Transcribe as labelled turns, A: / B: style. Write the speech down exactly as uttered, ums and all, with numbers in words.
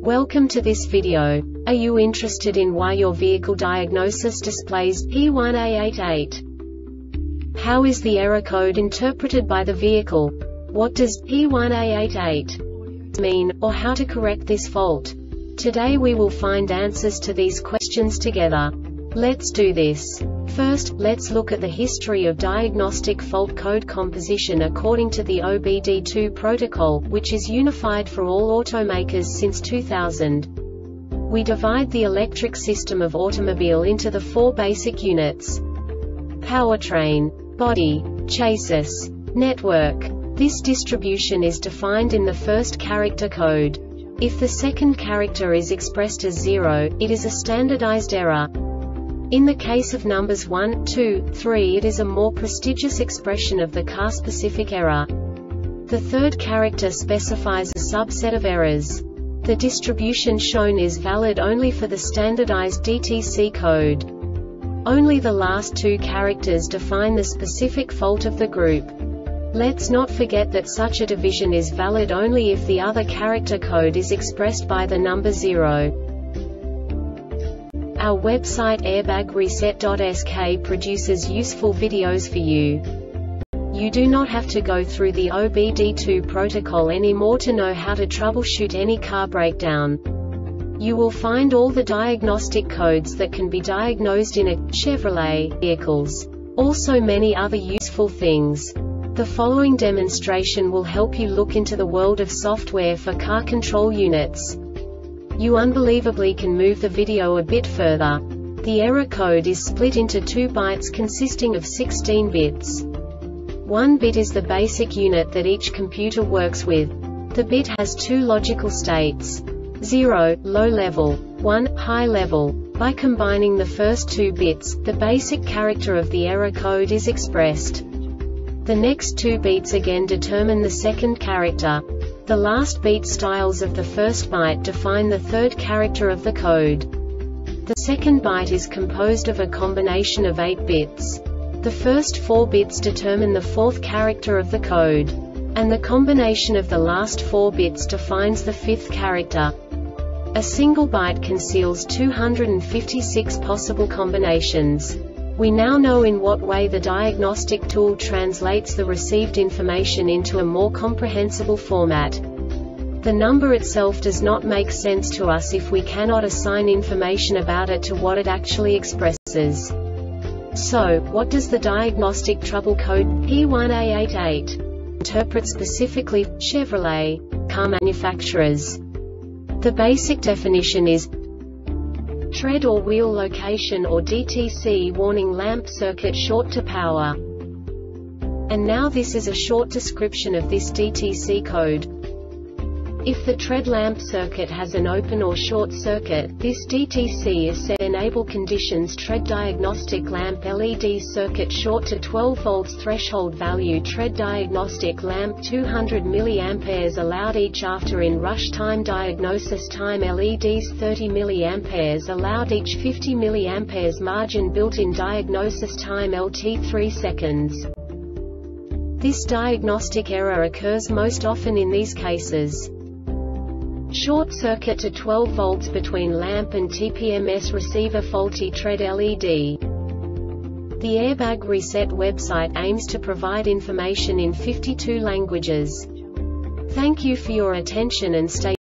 A: Welcome to this video. Are you interested in why your vehicle diagnosis displays P one A eight eight? How is the error code interpreted by the vehicle? What does P one A eight eight mean, or how to correct this fault? Today we will find answers to these questions together. Let's do this. First, let's look at the history of diagnostic fault code composition according to the O B D two protocol, which is unified for all automakers since two thousand. We divide the electric system of automobile into the four basic units: powertrain, body, chassis, network. This distribution is defined in the first character code. If the second character is expressed as zero, it is a standardized error. In the case of numbers one, two, three, it is a more prestigious expression of the car-specific error. The third character specifies a subset of errors. The distribution shown is valid only for the standardized D T C code. Only the last two characters define the specific fault of the group. Let's not forget that such a division is valid only if the other character code is expressed by the number zero. Our website airbag reset dot S K produces useful videos for you. You do not have to go through the O B D two protocol anymore to know how to troubleshoot any car breakdown. You will find all the diagnostic codes that can be diagnosed in a Chevrolet vehicles. Also many other useful things. The following demonstration will help you look into the world of software for car control units. You unbelievably can move the video a bit further. The error code is split into two bytes consisting of sixteen bits. One bit is the basic unit that each computer works with. The bit has two logical states: zero, low level, one, high level. By combining the first two bits, the basic character of the error code is expressed. The next two beats again determine the second character. The last beat styles of the first byte define the third character of the code. The second byte is composed of a combination of eight bits. The first four bits determine the fourth character of the code. And the combination of the last four bits defines the fifth character. A single byte conceals two hundred fifty-six possible combinations. We now know in what way the diagnostic tool translates the received information into a more comprehensible format. The number itself does not make sense to us if we cannot assign information about it to what it actually expresses. So, what does the diagnostic trouble code P one A eight eight interpret specifically for Chevrolet car manufacturers? The basic definition is tread or wheel location or D T C warning lamp circuit short to power. And now this is a short description of this D T C code. If the tread lamp circuit has an open or short circuit, this D T C is set enable conditions tread diagnostic lamp L E D circuit short to twelve volts threshold value tread diagnostic lamp two hundred milliamperes allowed each after in rush time diagnosis time L E Ds thirty milliamperes allowed each fifty milliamperes margin built-in diagnosis time L T three seconds. This diagnostic error occurs most often in these cases: short circuit to twelve volts between lamp and T P M S receiver faulty tread L E D. The Airbag Reset website aims to provide information in fifty-two languages. Thank you for your attention and stay